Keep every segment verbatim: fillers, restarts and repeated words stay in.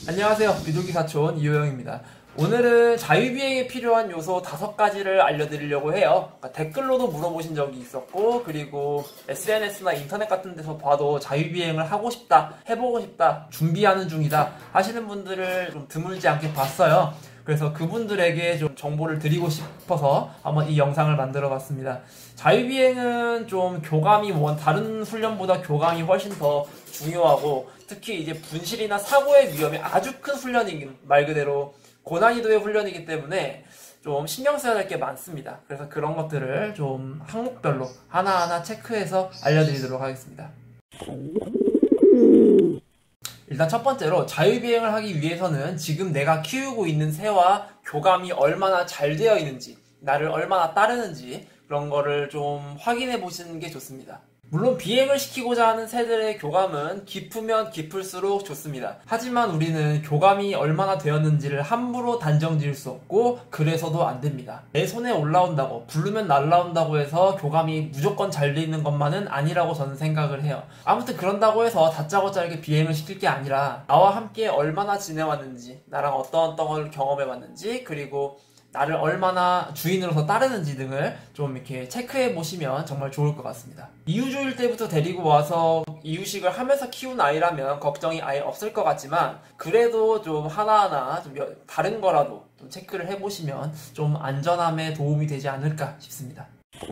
안녕하세요. 비둘기 사촌 이호영입니다. 오늘은 자유비행에 필요한 요소 다섯 가지를 알려드리려고 해요. 그러니까 댓글로도 물어보신 적이 있었고, 그리고 에스엔에스나 인터넷 같은 데서 봐도 자유비행을 하고 싶다, 해보고 싶다, 준비하는 중이다 하시는 분들을 좀 드물지 않게 봤어요. 그래서 그분들에게 좀 정보를 드리고 싶어서 한번 이 영상을 만들어 봤습니다. 자유비행은 좀 교감이 원, 다른 훈련보다 교감이 훨씬 더 중요하고, 특히 이제 분실이나 사고의 위험이 아주 큰 훈련이긴 말 그대로 고난이도의 훈련이기 때문에 좀 신경 써야 될 게 많습니다. 그래서 그런 것들을 좀 항목별로 하나하나 체크해서 알려드리도록 하겠습니다. 일단 첫 번째로 자유비행을 하기 위해서는 지금 내가 키우고 있는 새와 교감이 얼마나 잘 되어 있는지, 나를 얼마나 따르는지 그런 거를 좀 확인해 보시는 게 좋습니다. 물론 비행을 시키고자 하는 새들의 교감은 깊으면 깊을수록 좋습니다. 하지만 우리는 교감이 얼마나 되었는지를 함부로 단정 지을 수 없고 그래서도 안 됩니다. 내 손에 올라온다고, 부르면 날라온다고 해서 교감이 무조건 잘 돼 있는 것만은 아니라고 저는 생각을 해요. 아무튼 그런다고 해서 다짜고짜 이렇게 비행을 시킬 게 아니라 나와 함께 얼마나 지내왔는지, 나랑 어떤 어떤 걸 경험해봤는지, 그리고 나를 얼마나 주인으로서 따르는지 등을 좀 이렇게 체크해 보시면 정말 좋을 것 같습니다. 이유주일 때부터 데리고 와서 이유식을 하면서 키운 아이라면 걱정이 아예 없을 것 같지만, 그래도 좀 하나하나 좀 다른 거라도 좀 체크를 해 보시면 좀 안전함에 도움이 되지 않을까 싶습니다.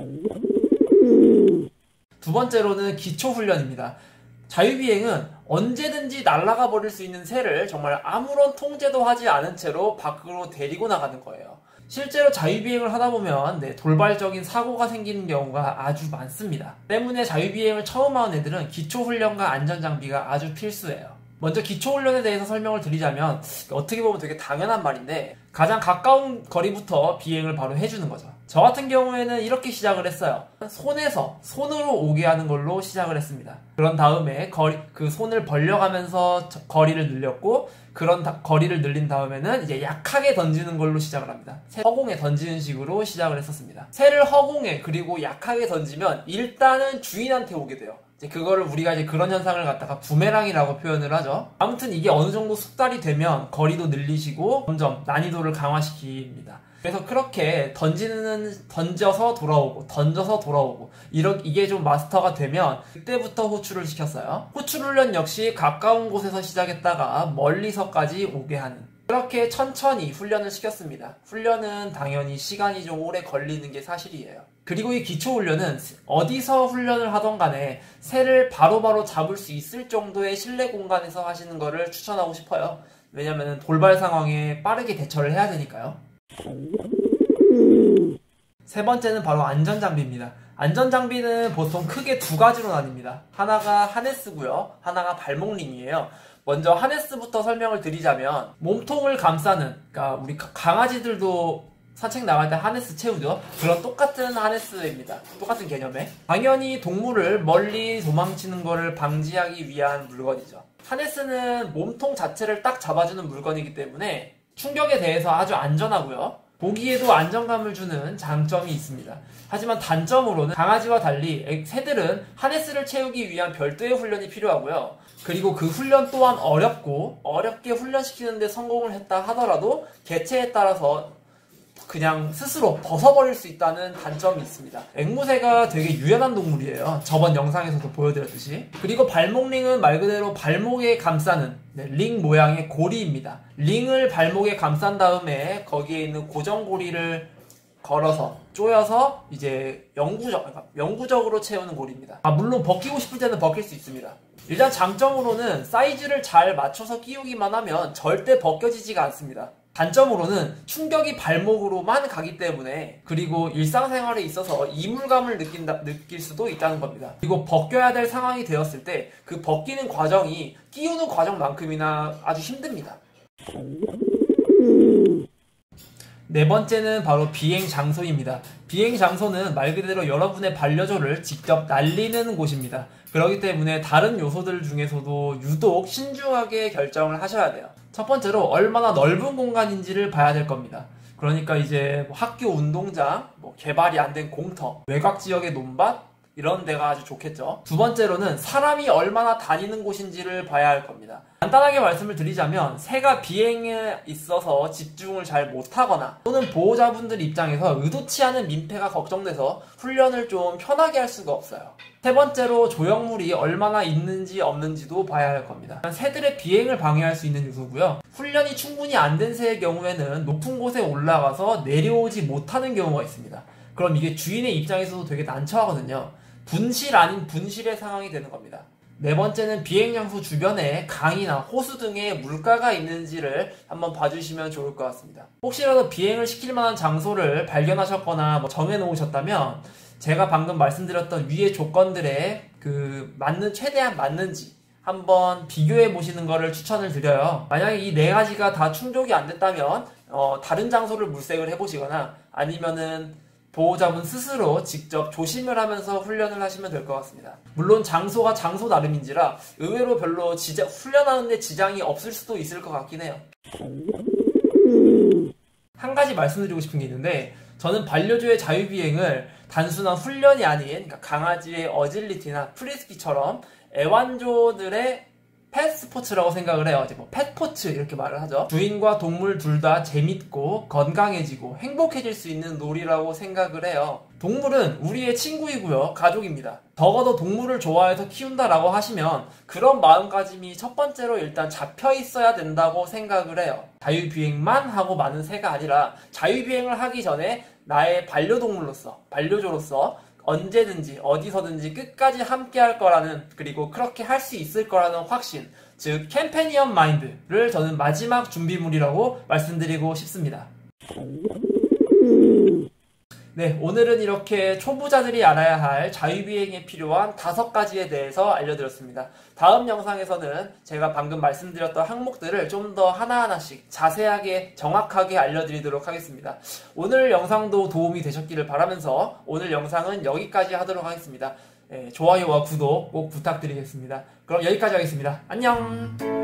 두 번째로는 기초훈련입니다. 자유비행은 언제든지 날아가 버릴 수 있는 새를 정말 아무런 통제도 하지 않은 채로 밖으로 데리고 나가는 거예요. 실제로 자유비행을 하다 보면 네, 돌발적인 사고가 생기는 경우가 아주 많습니다. 때문에 자유비행을 처음 하는 애들은 기초훈련과 안전장비가 아주 필수예요. 먼저 기초훈련에 대해서 설명을 드리자면, 어떻게 보면 되게 당연한 말인데 가장 가까운 거리부터 비행을 바로 해주는 거죠. 저 같은 경우에는 이렇게 시작을 했어요. 손에서 손으로 오게 하는 걸로 시작을 했습니다. 그런 다음에 거리, 그 손을 벌려가면서 거리를 늘렸고, 그런 다, 거리를 늘린 다음에는 이제 약하게 던지는 걸로 시작을 합니다. 새 허공에 던지는 식으로 시작을 했었습니다. 새를 허공에 그리고 약하게 던지면 일단은 주인한테 오게 돼요. 이제 그거를 우리가 이제 그런 현상을 갖다가 부메랑이라고 표현을 하죠. 아무튼 이게 어느 정도 숙달이 되면 거리도 늘리시고 점점 난이도를 강화시킵니다. 그래서 그렇게 던지는, 던져서 돌아오고, 던져서 돌아오고, 이러, 이게 좀 마스터가 되면, 그때부터 호출을 시켰어요. 호출 훈련 역시 가까운 곳에서 시작했다가 멀리서까지 오게 하는. 그렇게 천천히 훈련을 시켰습니다. 훈련은 당연히 시간이 좀 오래 걸리는 게 사실이에요. 그리고 이 기초훈련은 어디서 훈련을 하던 간에 새를 바로바로 잡을 수 있을 정도의 실내 공간에서 하시는 거를 추천하고 싶어요. 왜냐면 돌발 상황에 빠르게 대처를 해야 되니까요. 세 번째는 바로 안전장비입니다. 안전장비는 보통 크게 두 가지로 나뉩니다. 하나가 하네스고요, 하나가 발목링이에요. 먼저 하네스부터 설명을 드리자면, 몸통을 감싸는, 그러니까 우리 강아지들도 산책 나갈 때 하네스 채우죠. 그런 똑같은 하네스입니다. 똑같은 개념에 당연히 동물을 멀리 도망치는 거를 방지하기 위한 물건이죠. 하네스는 몸통 자체를 딱 잡아주는 물건이기 때문에 충격에 대해서 아주 안전하고요, 보기에도 안정감을 주는 장점이 있습니다. 하지만 단점으로는 강아지와 달리 새들은 하네스를 채우기 위한 별도의 훈련이 필요하고요, 그리고 그 훈련 또한 어렵고, 어렵게 훈련시키는데 성공을 했다 하더라도 개체에 따라서 그냥 스스로 벗어버릴 수 있다는 단점이 있습니다. 앵무새가 되게 유연한 동물이에요. 저번 영상에서도 보여드렸듯이. 그리고 발목링은 말 그대로 발목에 감싸는 네, 링 모양의 고리입니다. 링을 발목에 감싼 다음에 거기에 있는 고정고리를 걸어서 쪼여서 이제 영구적, 그러니까 영구적으로 채우는 고리입니다. 아, 물론 벗기고 싶을 때는 벗길 수 있습니다. 일단 장점으로는 사이즈를 잘 맞춰서 끼우기만 하면 절대 벗겨지지가 않습니다. 단점으로는 충격이 발목으로만 가기 때문에, 그리고 일상생활에 있어서 이물감을 느낀다, 느낄 수도 있다는 겁니다. 그리고 벗겨야 될 상황이 되었을 때 그 벗기는 과정이 끼우는 과정만큼이나 아주 힘듭니다. 네 번째는 바로 비행 장소입니다. 비행 장소는 말 그대로 여러분의 반려조를 직접 날리는 곳입니다. 그렇기 때문에 다른 요소들 중에서도 유독 신중하게 결정을 하셔야 돼요. 첫 번째로 얼마나 넓은 공간인지를 봐야 될 겁니다. 그러니까 이제 뭐 학교 운동장, 뭐 개발이 안 된 공터, 외곽 지역의 논밭, 이런 데가 아주 좋겠죠. 두 번째로는 사람이 얼마나 다니는 곳인지를 봐야 할 겁니다. 간단하게 말씀을 드리자면 새가 비행에 있어서 집중을 잘 못하거나 또는 보호자분들 입장에서 의도치 않은 민폐가 걱정돼서 훈련을 좀 편하게 할 수가 없어요. 세 번째로 조형물이 얼마나 있는지 없는지도 봐야 할 겁니다. 새들의 비행을 방해할 수 있는 요소고요. 훈련이 충분히 안 된 새의 경우에는 높은 곳에 올라가서 내려오지 못하는 경우가 있습니다. 그럼 이게 주인의 입장에서도 되게 난처하거든요. 분실 아닌 분실의 상황이 되는 겁니다. 네 번째는 비행장소 주변에 강이나 호수 등의 물가가 있는지를 한번 봐주시면 좋을 것 같습니다. 혹시라도 비행을 시킬 만한 장소를 발견하셨거나 뭐 정해놓으셨다면 제가 방금 말씀드렸던 위의 조건들에 그 맞는 최대한 맞는지 한번 비교해 보시는 것을 추천을 드려요. 만약에 이 네 가지가 다 충족이 안 됐다면 어, 다른 장소를 물색을 해보시거나 아니면은 보호자분 스스로 직접 조심을 하면서 훈련을 하시면 될 것 같습니다. 물론 장소가 장소 나름인지라 의외로 별로 지자, 훈련하는데 지장이 없을 수도 있을 것 같긴 해요. 한 가지 말씀드리고 싶은 게 있는데 저는 반려조의 자유비행을 단순한 훈련이 아닌 그러니까 강아지의 어질리티나 프리스키처럼 애완조들의 펫 스포츠라고 생각을 해요. 이제 뭐 펫포츠 이렇게 말을 하죠. 주인과 동물 둘 다 재밌고 건강해지고 행복해질 수 있는 놀이라고 생각을 해요. 동물은 우리의 친구이고요. 가족입니다. 적어도 동물을 좋아해서 키운다라고 하시면 그런 마음가짐이 첫 번째로 일단 잡혀 있어야 된다고 생각을 해요. 자유비행만 하고 많은 새가 아니라 자유비행을 하기 전에 나의 반려동물로서, 반려조로서 언제든지 어디서든지 끝까지 함께 할 거라는 그리고 그렇게 할 수 있을 거라는 확신 즉 캠페니언 마인드를 저는 마지막 준비물이라고 말씀드리고 싶습니다. 네, 오늘은 이렇게 초보자들이 알아야 할 자유비행에 필요한 다섯 가지에 대해서 알려드렸습니다. 다음 영상에서는 제가 방금 말씀드렸던 항목들을 좀 더 하나하나씩 자세하게 정확하게 알려드리도록 하겠습니다. 오늘 영상도 도움이 되셨기를 바라면서 오늘 영상은 여기까지 하도록 하겠습니다. 네, 좋아요와 구독 꼭 부탁드리겠습니다. 그럼 여기까지 하겠습니다. 안녕!